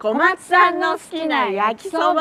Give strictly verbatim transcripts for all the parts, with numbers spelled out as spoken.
小松さんの好きな焼きそば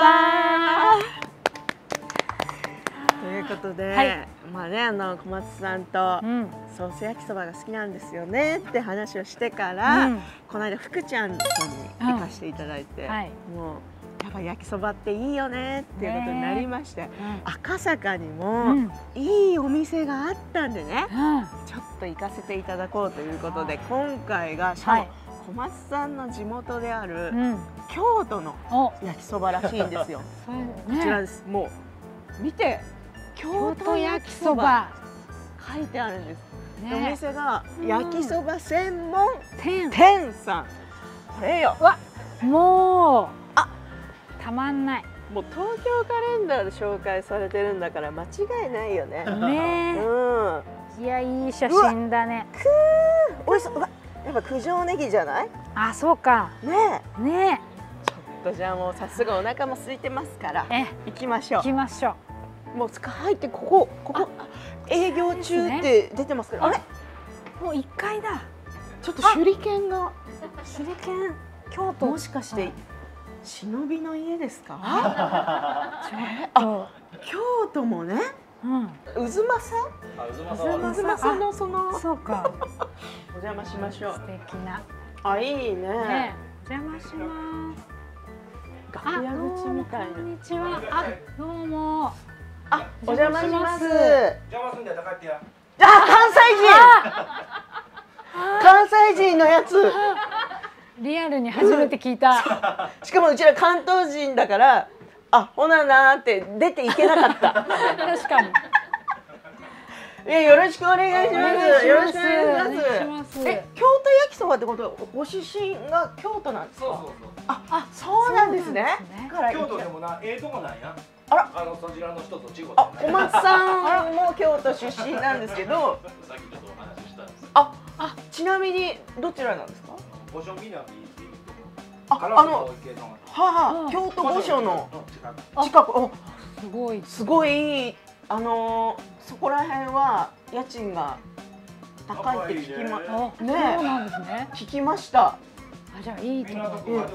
ということで、はい、まあね、あの小松さんとソース焼きそばが好きなんですよねって話をしてから、うん、この間福ちゃんさんに行かせていただいて、うん、はい、もうやっぱ焼きそばっていいよねっていうことになりまして、うん、赤坂にもいいお店があったんでね、うん、ちょっと行かせていただこうということで、今回がしかも、はい、小松さんの地元である、うん、京都の焼きそばらしいんですよ。こちらです。もう見て、京都焼きそば書いてあるんです。ね、お店が焼きそば専門店さん。これよ。 わ、もうあ、たまんない。 もう東京カレンダーで紹介されてるんだから間違いないよね。 ね、うん。いや、いい写真だね。 くー、おいしそう。やっぱ九条ネギじゃない？ あ、そうか。 ねえ。ねえ。ちょっとじゃあもう早速お腹も空いてますから。え、行きましょう。 行きましょう。もう入ってここここ営業中って出てますけど、あれ？ もう一階だ。 ちょっと手裏剣が。 手裏剣。京都。 もしかして忍びの家ですか？ ちょっと京都もね。うん。渦政？渦政のその。 そうか。 お邪魔しましょう。 素敵な。 あ、いいね。 お邪魔します。 楽屋口みたいな。 こんにちは。あ、どうも。 あ、お邪魔します。 邪魔すんだよ、高いってや。 あ、関西人。関西人のやつ。 リアルに初めて聞いた。 しかもうちら関東人だから、あ、ほななーって出ていけなかった。 確かに。 いや、よろしくお願いします。よろしくお願いします。え、京都焼きそばってことは、ご出身が京都なんですか？そうそうそう。あ、そうなんですね。 京都でもな、ええとこなんや。 あら、 あのそちらの人と違う。 あ、小松さんも京都出身なんですけど。 さっきちょっとお話ししたんです。 あ、あ、ちなみにどちらなんですか？ 五所南っていうところ。あ、あの、はあ、京都御所の近く。お、 すごい。 すごい、あの、そこら辺は家賃が高いって聞きま、ね、 そうなんですね。 聞きました。あ、 じゃあいいところ。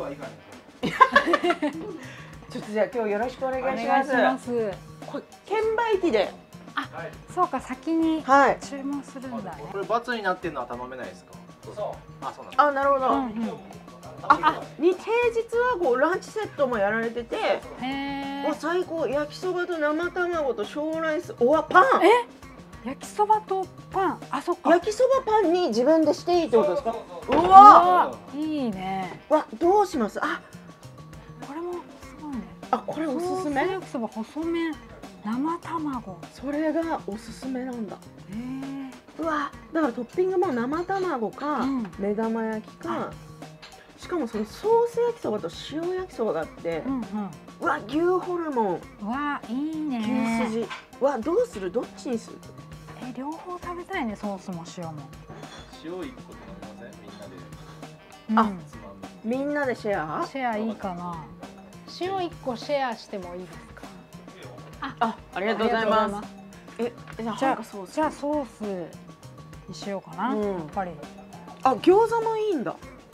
ちょっとじゃあ今日よろしくお願いします。これ券売機で。 あ、そうか、先に注文するんだね。 これバツになってるのは頼めないですか？そう。あ、そうなんです。 あ、なるほど。あ、に平日はこうランチセットもやられてて、わ、最高。焼きそばと生卵と小ライス、おわ、パン。 え、焼きそばとパン。あ、そっか。 焼きそばパンに自分でしていいってことですか？うわ、 いいね。 わ、どうします？あ、 これもすごいね。 あ、これおすすめ。 焼きそば細麺、生卵。 それがおすすめなんだ。へえ。うわ、だからトッピングも生卵か目玉焼きか。しかもそのソース焼きそばと塩焼きそばがあって、うん、うん、うわ、牛ホルモン、 わ、いいね。 牛筋、わ、どうする？どっちにする？ え、両方食べたいね、ソースも塩も。 塩一個と飲みません？みんなで。 あ、みんなでシェア？ シェアいいかな。塩一個シェアしてもいいですか？ あ、あ、ありがとうございます。え、じゃあじゃあソース。 じゃあソースにしようかな。やっぱり。 あ、餃子もいいんだ。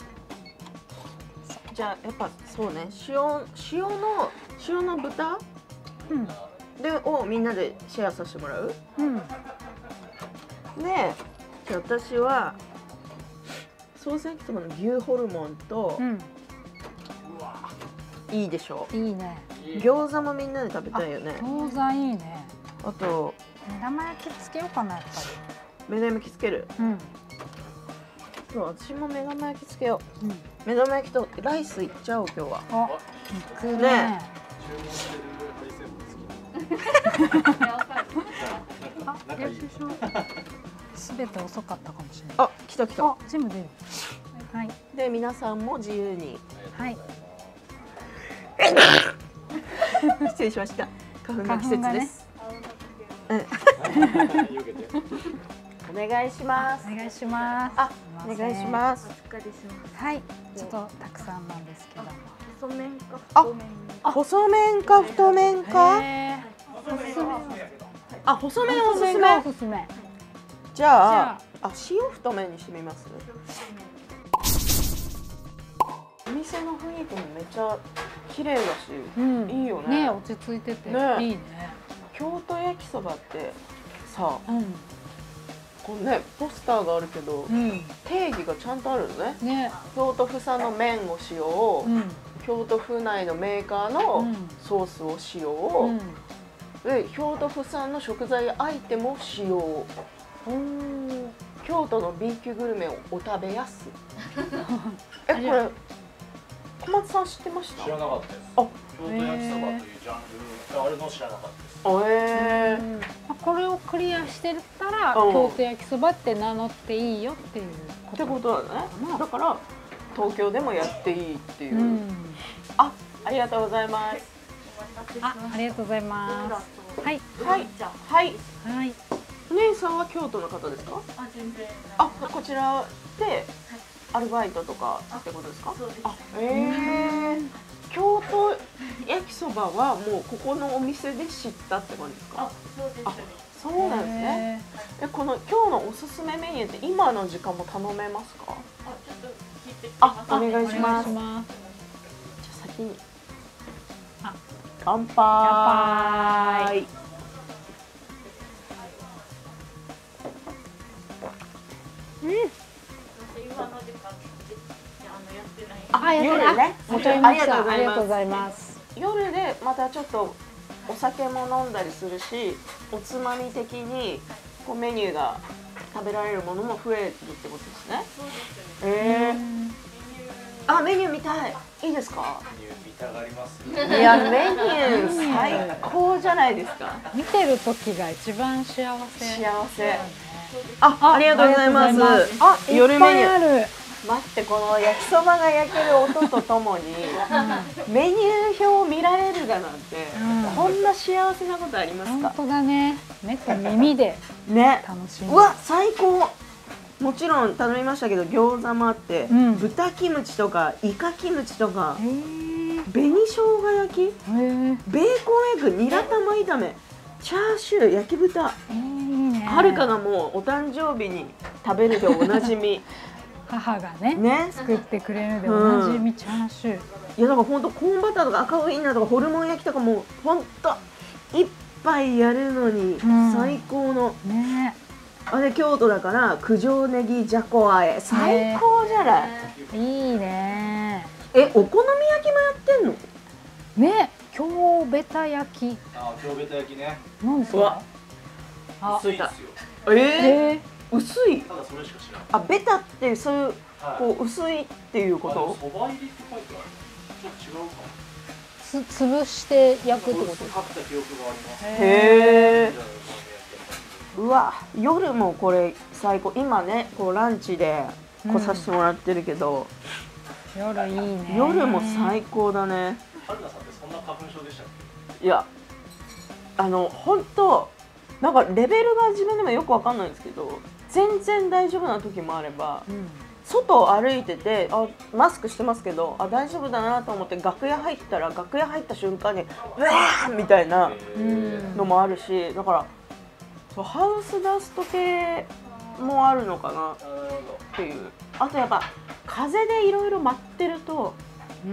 じゃあやっぱそうね、塩塩の塩の豚、うん、でをみんなでシェアさせてもらう。うん。で、じゃあ私はソース焼きそばの牛ホルモンと、うん、いいでしょう。 いいね。 餃子もみんなで食べたいよね。 餃子いいね。 あと目玉焼きつけようかな、やっぱり。 目玉焼きつける。うん。そう、私も目玉焼きつけよう。うん、目玉焼きとライスいっちゃおう今日は。あ、 肉ね。すべて遅かったかもしれない。 あ、来た来た。 あ、全部出る。はい。 で、皆さんも自由に。 はい。 失礼しました。花粉の季節です。お願いします。 お願いします。 あ、お願いします。 はい、ちょっとたくさんなんですけども。 細麺か太麺。あ、細麺か太麺か。あ、細麺おすすめ。おすすめ。じゃあ、あ、塩太麺にしてみます。お味店の雰囲気もめっちゃ綺麗だし、 うん、 いいよね。 ね、落ち着いてて、 ね、 いいね。 京都焼きそばってさ、 うん、 このねポスターがあるけど、うん、定義がちゃんとあるのね。ね、京都府産の麺を使用、うん、京都府内のメーカーのソースを使用、うん、で京都府産の食材アイテムを使用。京都の B 級グルメをお食べやす。え、これ小松さん知ってました？ 知らなかったです。あ、京都焼きそばというジャンルがあるの知らなかったです。 えー、 これをクリアしてたら、うん、京都焼きそばって名乗っていいよっていうことってことだね。だから東京でもやっていいっていう。うん、あ、ありがとうございます。 あ、ありがとうございます。はいはいはいはい。 お姉さんは京都の方ですか？ あ、全然。 あ、こちらでアルバイトとかってことですか？ そうです。 あ、ええー。京都焼きそばはもうここのお店で知ったって感じですか？ あ、そうです。 あ、そうなんですね。え、この今日のおすすめメニューって今の時間も頼めますか？ あ、ちょっと聞いてきます。あ、お願いします。じゃあ先に。あ、乾杯。 うん。 あ、夜ね。 もちろんありがとうございます。 夜でまたちょっとお酒も飲んだりするし、おつまみ的にこうメニューが食べられるものも増えるってことですね。 そうですね。ええ。あ、メニュー見たい。いいですか？ メニュー見たがります。 いや、メニュー最高じゃないですか。 見てる時が一番幸せ。 幸せ。あ、ありがとうございます。あ、夜メニュー。待って、この焼きそばが焼ける音とともにメニュー表を見られるだなんて、うん、こんな幸せなことありますか？ 本当だね。目と耳で楽しむ。 ね、うわ、最高。もちろん頼みましたけど、餃子もあって、うん、豚キムチとかイカキムチとか、紅生姜焼き、ベーコンエッグ、ニラ玉炒め、チャーシュー、焼き豚。はるかがもうお誕生日に食べるでおなじみ。 母がね、ね、作ってくれるでおなじみチャーシュー。 いや、だから本当コーンバターとか赤ウインナーとかホルモン焼きとかも本当一杯やるのに最高の、うん、ね。あれ京都だから九条ネギじゃこあえ、最高じゃない。 いいね。 え、お好み焼きもやってんの？ ね、京ベタ焼き。 あ、京ベタ焼きね。 なんですか？ 薄いですよ。 えー、えー、薄い。 ただそれしか知らない。 あ、ベタってそういう、はい、こう薄いっていうこと？ そば入りって書いてある。ちょっと違うかも。 つ潰して焼くってことですか？ 買った記憶があります。 へー。うわ、夜もこれ最高。今ね、こうランチで来させてもらってるけど、 うん、夜いいね。 夜も最高だね。 春菜さんってそんな花粉症でしたっけ？ いや、あの本当なんかレベルが自分でもよくわかんないんですけど、全然大丈夫な時もあれば、うん、外を歩いてて、あ、マスクしてますけど、あ、大丈夫だなと思って楽屋入ったら、楽屋入った瞬間にうわーみたいなのもあるし、だからハウスダスト系もあるのかなっていう。あとやっぱ風でいろいろ舞ってると、うん、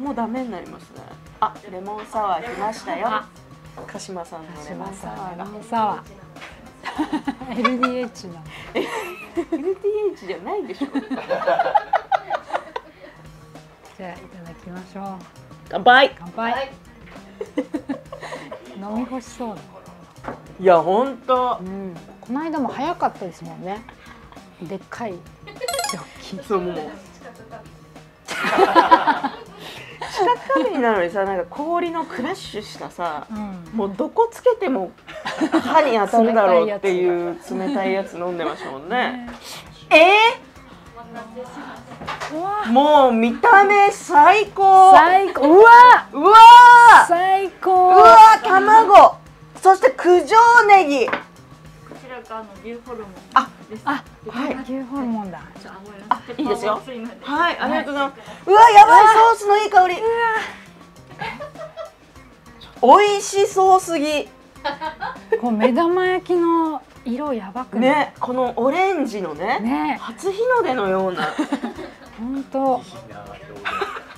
もうダメになりますね。あ、レモンサワー来ましたよ。鹿島さんのレモンサワーが。 レモンサワー。エルディーエイチ の。 エルディーエイチ じゃないでしょ。 じゃあいただきましょう。 乾杯。 乾杯。飲み干しそうな。 いや、本当、 うん、この間も早かったですもんね。でっかいジョッキ。 そうもう。近くになるのにさ、なんか氷のクラッシュしたさ、うん、もうどこつけても歯に当たるだろうっていう冷たいやつ飲んでましたもんね。えー、もう見た目最高。 最高。うわうわ最高。 うわ卵。そして九条ネギ。 こちらがあの牛ホルモン。 あ、あ、はい、牛ホルモンだ。 あ、いいですよ。はい、ありがとうございます。うわ、やばい、ソースのいい香り。美味しそうすぎ。 こう目玉焼きの色やばくない？ ね、このオレンジのね、ね、初日の出のような。 本当。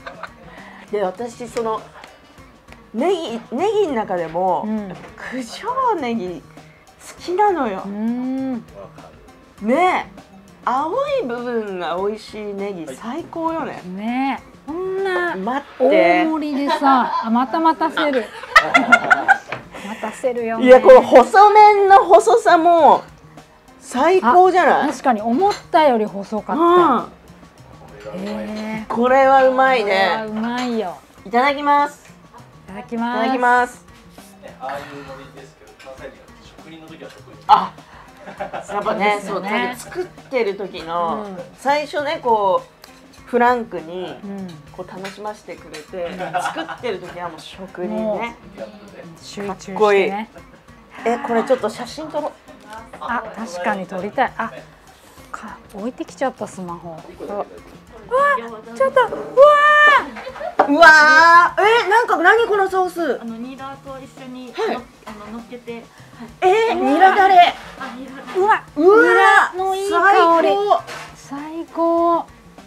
で私そのネギネギの中でも、うん、九条ネギ好きなのよ。うんねえ、青い部分が美味しいネギ最高よね。 ねえ、こんな待って大盛りでさ、あまた待たせる待たせるよね。 いや、この細麺の細さも最高じゃない？ 確かに思ったより細かった。うん、えー、これはうまいね。 これはうまいよ。 いただきます。 いただきます。 いただきます。 ああいう盛りですけど、関西人は職人の時は職人。 あ、やっぱね、そう、多分作ってる時の、うん、最初ね、こうフランクに、うん、こう楽しませてくれて、作ってる時はもう職人ね。 集中してね。 かっこいい。え、これちょっと写真撮ろう。 あ、確かに撮りたい。あ、か置いてきちゃったスマホ。うわ、ちょっと、うわー、うわー、え、なんか何このソース？ あのニラと一緒に、はい、あの乗っけて。 えー、ニラだれ。 うわ、 うわ、 のいい香り。最高。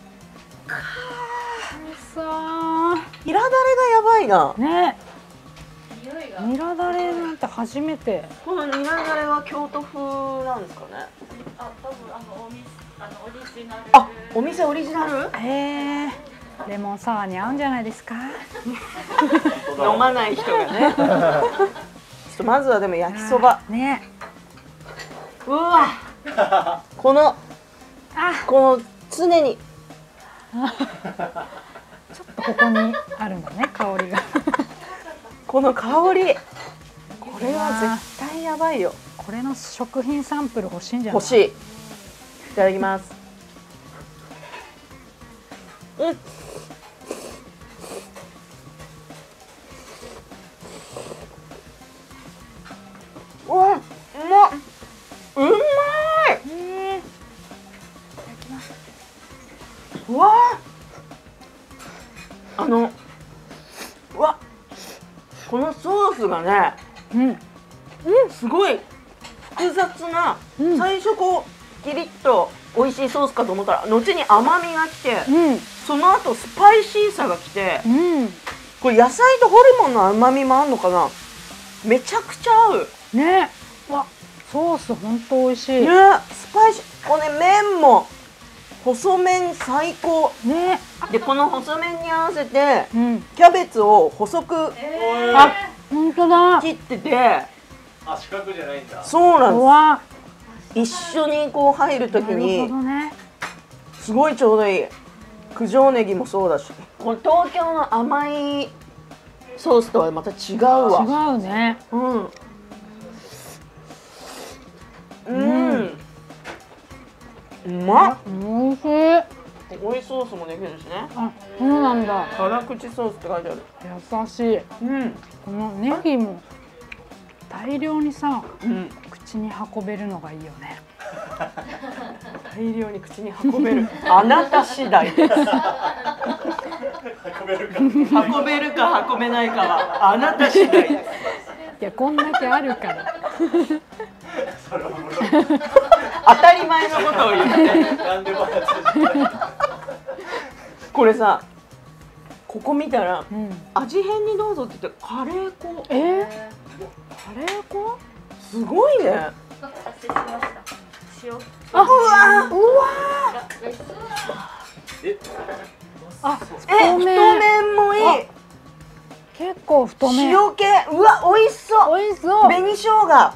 さあ、 ニラだれがやばいな。 ね。ニラだれなんて初めて。 このニラだれは京都風なんですかね。 あ、多分あのお店あのオリジナル。 あ、お店オリジナル？ へえ。レモンサワーに合うんじゃないですか。 飲まない人がね。ちょっとまずはでも焼きそば。 ね。 うわ。このこの常に。 ちょっとここにあるんだね、香りが。 この香り、これは絶対やばいよ。 これの食品サンプル欲しいんじゃない？ 欲しい。いただきます。うん。うわ、うまっ。うまい。 えー、いただきます。 うわあ、あの、うわ、このソースがね、うん、うん、すごい複雑な、うん、最初こうキリッと美味しいソースかと思ったら後に甘みがきて、うん、その後スパイシーさがきて、うん、これ野菜とホルモンの甘みもあんのかな。めちゃくちゃ合うね。わ、ソース本当美味しいね。 スパイシー。これ麺も細麺最高ね。でこの細麺に合わせて、うん、キャベツを細く、えー、あ、 本当だ、 切ってて、 あ、四角じゃないんだ。 そうなんです。一緒にこう入るときに、 ね、 すごいちょうどいい。九条ネギもそうだし、この東京の甘いソースとはまた違うわ。 違うね。うん。 うん。うまっ。 おいしい。 追いソースもできるしね。 あ、そうなんだ。 辛口ソースって書いてある。 優しい。うん。このネギも大量にさ、うん、口に運べるのがいいよね。 大量に口に運べる。あなた次第です。 運べるか。 運べるか運べないかはあなた次第です。 いや、こんだけあるから。 当たり前のことを言って。これさ、ここ見たら、うん、味変にどうぞって言ってカレー粉。 えー、カレー粉？ すごいね。 塩。 あ、うわ、うわ。 え、 あ、 え、太麺もいい。 結構太麺。 塩気、うわ、美味しそう。 美味しそう。 紅生姜。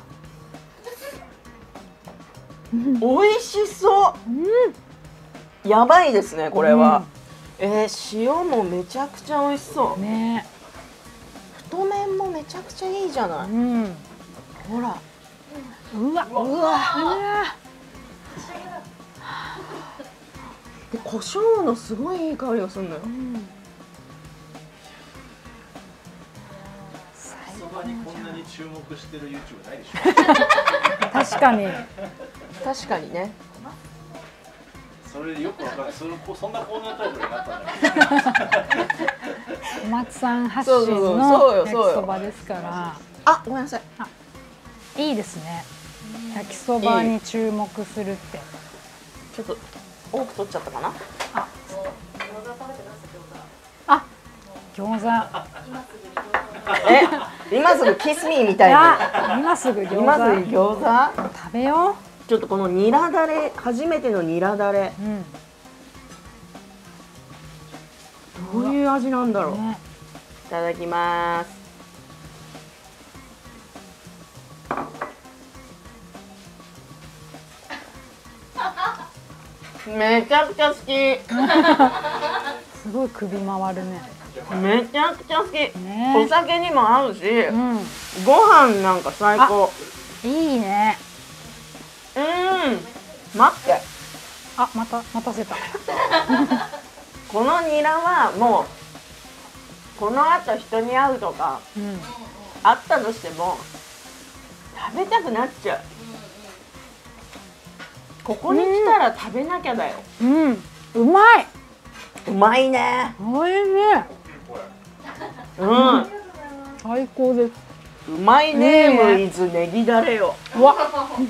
うん、美味しそう。うん、やばいですね、これは。うん、えー、塩もめちゃくちゃ美味しそう。ね。太麺もめちゃくちゃいいじゃない。うん、ほら。 うわ、うわ、うわ。 で、胡椒のすごいいい香りがするのよ。うん、 そばにこんなに注目してる ユーチューブ ないでしょ。 確かに。 確かにね。 それでよくわかる。そのそんなコーナータイトルになったんだ。 小松さん発信の焼きそばですから。 あ、ごめんなさい。 あ、いいですね。焼きそばに注目するって。 ちょっと多く取っちゃったかな。 あ、あ、 餃子。 え、今すぐキスミーみたいな。 今すぐ餃子。 今すぐ餃子。 食べよう。ちょっとこのニラだれ、初めてのニラだれ。うん、どういう味なんだろう。ね、いただきます。めちゃくちゃ好き。 すごい首回るね。 めちゃくちゃ好き。ね、お酒にも合うし、うん、ご飯なんか最高。 いいね。 うん。待って。 あ、また待たせた。 このニラはもうこの後人に会うとか、うん、あったとしても食べたくなっちゃう。ここに来たら食べなきゃだよ。 うん、うまい。 うまいね。 おいしい。 うん。 最高です。 うまいねームイズネギだれよ。うわ。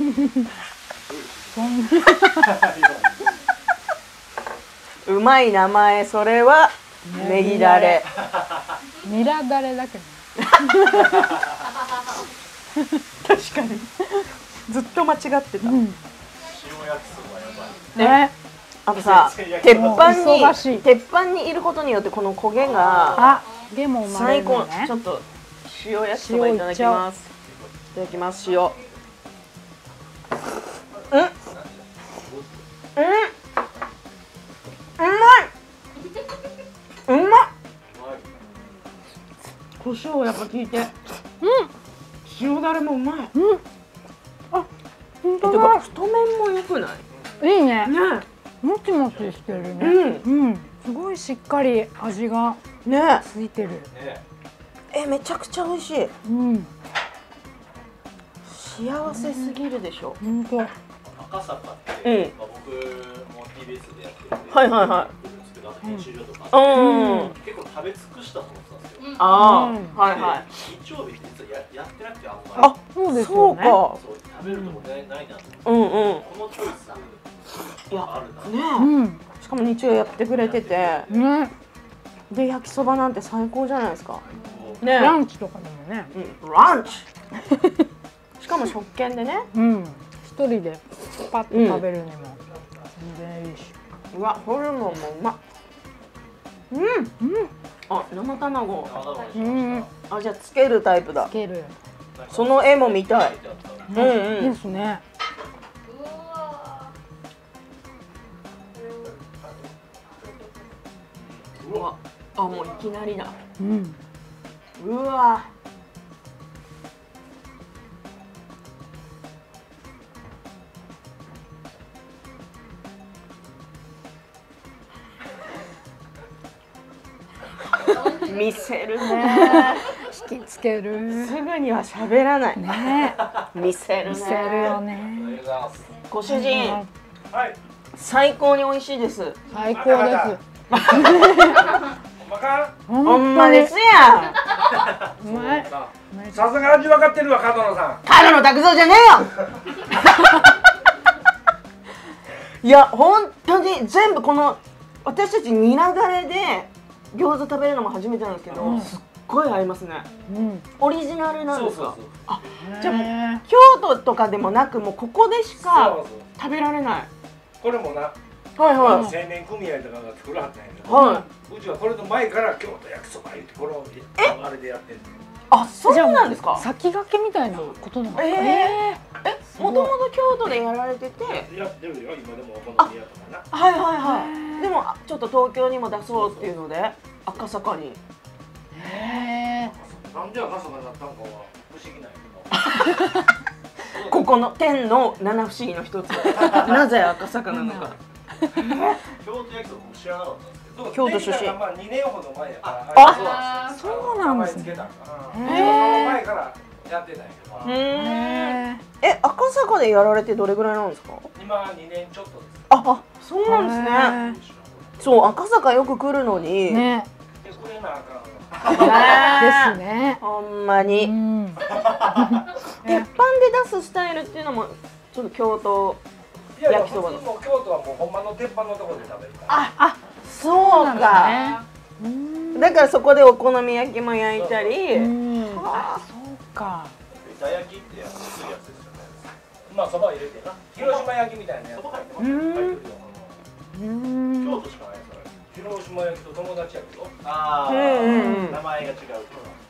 うまい名前、それはネギだれ。 ニラだれだけど。 確かに。ずっと間違ってた。うん、 ね、 あとさ、鉄板に鉄板にいることによってこの焦げが最高。ちょっと塩焼きそばいただきます。いただきます。塩。うん、うん、うまい。うまっ。胡椒やっぱ効いて。うん。塩だれもうまい。うん。あ、本当だ。太麺も良くない？ いいね。 ね。 もちもちしてるね。うん。うん。すごいしっかり味がねついてる。 え、めちゃくちゃ美味しい。うん。幸せすぎるでしょ。 本当。赤坂って、僕も ティービーエス でやってるんで。 はいはいはい。 研修所とか。 うん。 結構食べ尽くしたと思ってたんですよ。 ああ、はいはい。 日曜日って実はやってなくてあんまり。 あ、そうですよね。そうか。 食べるとこないなと思って。うんうん。 このチョイス。 いや、ね。しかも日曜やってくれてて。ね。で、焼きそばなんて最高じゃないですか。 ね。ランチとかでもね。 ランチ。しかも食券でね。 うん。一人でパッと食べるにも全然いいし。 うわ、ホルモンもうまっ。うん。うん。あ、生卵。うん。あ、じゃあつけるタイプだ。 つける。 その絵も見たい。 うんうん。ですね。 うわ、あ、もういきなりだ。うん。うわ。見せるね。 引きつける。 すぐには喋らない。 ね。 見せるね。 見せるよね。 ご主人。はい。最高に美味しいです。 最高です。 ほんまですやん。 うまい。 さすが味分かってるわ、角野さん。 角野拓三じゃねえよ。いや、本当に全部この私たちニラだれで餃子食べるのも初めてなんですけど、うん、すっごい合いますね。うん、オリジナルなんですか。あ、じゃあもう京都とかでもなく、もうここでしか食べられない。 これもな。 はいはい。 青年組合とかが作らはったんやけど、 はい、 うちはこれの前から京都焼きそば言ってこのあれでやってる。 あ、そうなんですか。 先駆けみたいなことなんですか。 ええ、え、もともと京都でやられてて。 やってるよ、今でもお好み焼きとかな。 はいはいはい。でもちょっと東京にも出そうっていうので赤坂に。 へえ。 なんで赤坂になったんかは不思議なんやけど。 ここの天の七不思議の一つ。なぜ赤坂なのか。 京都焼きそばも知らなかったんですけど。 京都出身。 まあにねんほど前やから。 あ、そうなんですね。 へえ。前からやってたんやけど。 へえ。え、赤坂でやられてどれぐらいなんですか。 今にねんちょっとです。 あ、あ、そうなんですね。そう、赤坂よく来るのに。ね。 ですね。 ほんまに。鉄板で出すスタイルっていうのもちょっと京都焼きそばの。 京都はもうほんまの鉄板のところで食べるから。 あ、あ、そうか。 だからそこでお好み焼きも焼いたり。 あ、そうか。 板焼きってやつするやつですよね。 まあそば入れてな。広島焼きみたいなやつ。 そば入ってます。入ってるよ。京都しかないそれ。 広島焼きと友達焼きと。 ああ、 うんうんうん。 名前が違う。 うん。 だ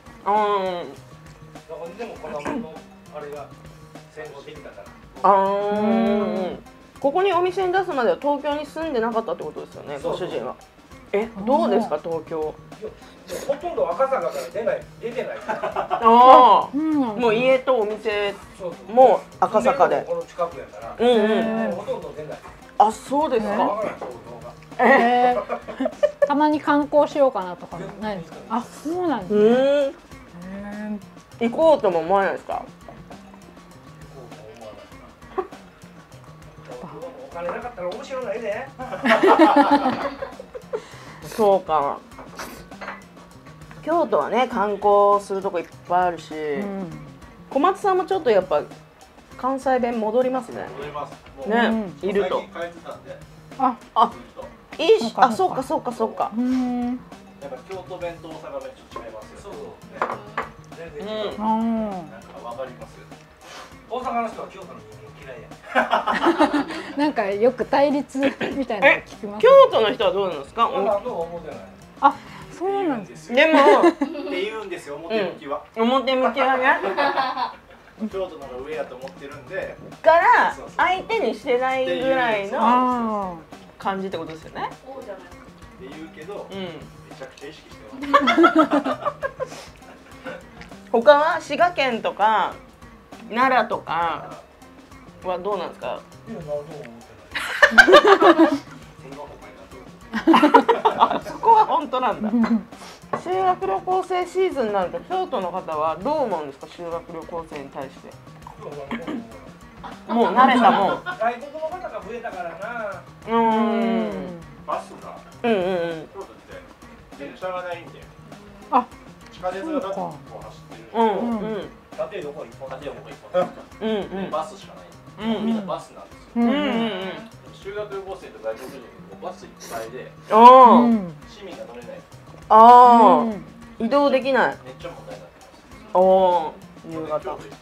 からでもこののあれが戦後的だから。 ああ。ここにお店に出すまでは東京に住んでなかったってことですよね、ご主人は。え、どうですか東京？ ほとんど赤坂から出ない出てない。 ああ。 うんもう家とお店そうそうも赤坂で。 この近くやから。 うんうん。 ほとんど出ない。 あ、そうですか。 わからんそう動画。 えー、たまに観光しようかなとかないですか？あ、そうなんですうね。 ーん。 へ行こうとも思わないですか？ お金なかったら面白ないね。 そうか。京都はね観光するとこいっぱいあるし、 ーうん小松さんもちょっとやっぱ関西弁戻りますね。 戻ります。もうね、いると。 最近変えてたんで。 あ、 あ、 ずっといいし、あ、 そかそううかそうかそうか。 うん。 やっぱ京都弁と大阪弁ちょっと違いますよ。 そうそうね。 全然違う。 うん。 あなんかわかります。 大阪の人は京都の人間嫌いや。 ーなんかよく対立みたいなの聞きます。 京都の人はどうなんですか？ なんかどう思ってない。 あ、そうなんです。 すよ。 でもって言うんですよ。表向きは。 表向きはね、 京都の方が上やと思ってるんで。 から相手にしてないぐらいのあ感じってことですよね。 そうじゃないですか。 って言うけど、 うん。 めちゃくちゃ意識してます。 他は滋賀県とか奈良とかはどうなんですか？ いや、なんとも思ってない。 そんな方がいいなと思って。 あ、そこは本当なんだ。修学旅行生シーズンになると京都の方はどう思うんですか？修学旅行生に対して。もう慣れたもん。 外国の方が増えたからな。 うーん。 バスがうんうんうん。 京都って電車がないんで。 あ、 地下鉄がだとこう走ってる。 うんうん縦横一本縦横一本。 うんうんでバスしかない。 うんみんなバスなんですよ。 うんうんうんうん。 修学旅行生と外国人もバスいっぱいでああうん市民が乗れない。 ああ移動できない。 めっちゃ問題になってます。 おお夕京方。 都行ったんじ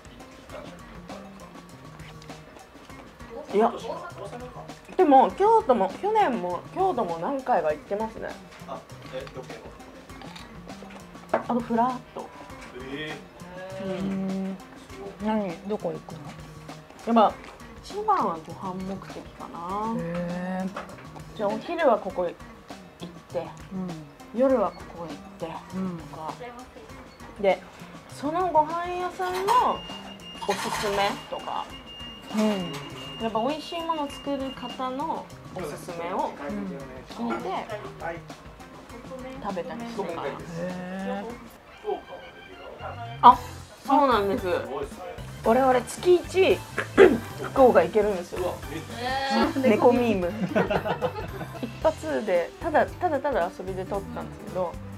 ゃん。 いや大阪か。 でも京都も去年も京都も何回か行ってますね。 あ、え、ロケの。 あとフラット。 えうん何どこ行くの？ やっぱ一番はご飯目的かな。 へじゃあお昼はここ行って、夜はここ行ってうんとかで、そのご飯屋さんのおすすめとか、 うんやっぱ美味しいものを作る方のおすすめを聞いて食べたりしてから。 へ福岡もできる。 あ、そうなんです。 すごいですね。 我々月一福岡行けるんですよ。猫ミーム。一発でただただただ遊びで撮ったんですけど、